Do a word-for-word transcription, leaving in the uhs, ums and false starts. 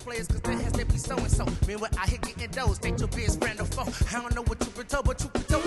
players cause their hands they be so and so. Meanwhile, I hit getting those, they your best friend or foe. I don't know what you been told, but you been told.